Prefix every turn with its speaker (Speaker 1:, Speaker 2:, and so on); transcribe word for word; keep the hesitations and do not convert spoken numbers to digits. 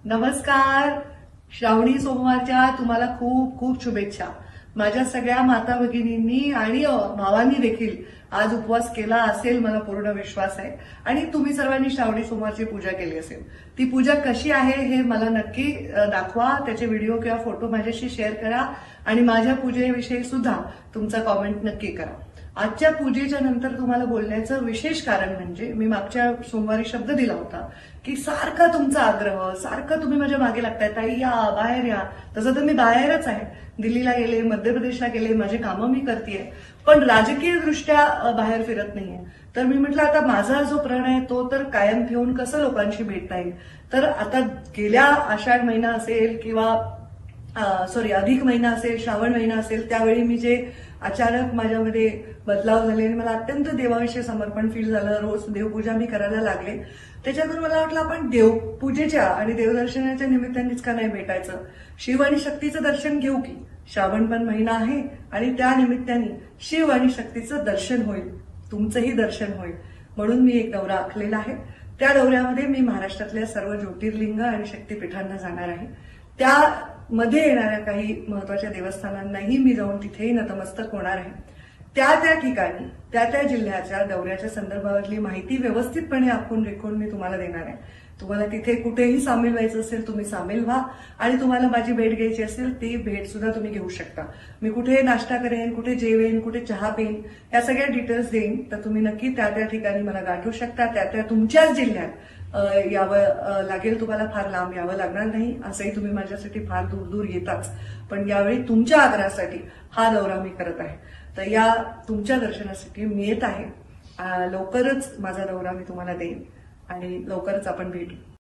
Speaker 1: नमस्कार. श्रावणी सोमवारच्या तुम्हाला खूप खूप शुभेच्छा. माझ्या सगळ्या माता भगिनींनी आणि भावांनी देखील आज उपवास केला असेल मला पूर्ण विश्वास आहे. आणि तुम्ही सर्वांनी श्रावणी सोमवारची पूजा केली असेल. ती पूजा कशी आहे हे मला नक्की दाखवा. त्याचे व्हिडिओ किंवा फोटो माझ्याशी शेअर करा आणि माझ्या पूजेविषयी सुद्धा तुमचा कॉमेंट नक्की करा. आजच्या पूजेच्या नंतर तुम्हाला बोलण्याचं विशेष कारण म्हणजे मी मागच्या सोमवारी शब्द दिला होता की सारखा तुमचा आग्रह, सारखं तुम्ही माझ्या मागे लागताय, ताई या, बाहेर या. तसं तर मी बाहेरच आहे. दिल्लीला गेले, मध्य प्रदेशला गेले, माझे कामं मी करतेय, पण राजकीय दृष्ट्या बाहेर फिरत नाहीये. तर मी म्हटलं आता माझा जो प्रण आहे तो तर कायम ठेवून कसं लोकांशी भेटता येईल. तर आता गेल्या आषाढ महिना असेल किंवा सॉरी अधिक महिना असेल, श्रावण महिना असेल, त्यावेळी मी जे अचानक माझ्यामध्ये बदलाव झाले आणि मला अत्यंत देवाविषयी समर्पण फील झालं. रोज देवपूजा मी करायला लागले. त्याच्यातून मला वाटलं आपण देवपूजेच्या आणि देवदर्शनाच्या निमित्तानेच का नाही भेटायचं. शिव आणि शक्तीचं दर्शन घेऊ की. श्रावण पण महिना आहे आणि त्या निमित्ताने शिव आणि शक्तीचं दर्शन होईल, तुमचंही दर्शन होईल. म्हणून मी एक दौरा आखलेला आहे. त्या दौऱ्यामध्ये मी महाराष्ट्रातल्या सर्व ज्योतिर्लिंग आणि शक्तीपीठांना जाणार आहे. त्यामध्ये येणाऱ्या काही महत्वाच्या देवस्थानांनाही मी जाऊन तिथेही नतमस्तक होणार आहे. त्या त्या ठिकाणी त्या त्या जिल्ह्याच्या दौऱ्याच्या संदर्भातली माहिती व्यवस्थितपणे आखून रेखून मी तुम्हाला देणार आहे. तुम्हाला तिथे कुठेही सामील व्हायचं असेल तुम्ही सामील व्हा आणि तुम्हाला माझी भेट घ्यायची असेल ती भेट सुद्धा तुम्ही घेऊ शकता. मी कुठे नाश्ता करेन, कुठे जेवेन, कुठे चहा पेन, या सगळ्या डिटेल्स देईन. तर तुम्ही नक्की त्या त्या ठिकाणी मला गाठू शकता. त्या त्या तुमच्याच जिल्ह्यात यावं लागेल. तुम्हाला फार लांब यावं लागणार नाही. असंही तुम्ही माझ्यासाठी फार दूर दूर येताच, पण यावेळी तुमच्या आग्रहासाठी हा दौरा मी करत आहे. तर या तुमच्या दर्शनासाठी मी येत आहे. लवकरच माझा दौरा मी तुम्हाला देईन आणि लवकरच आपण भेटू.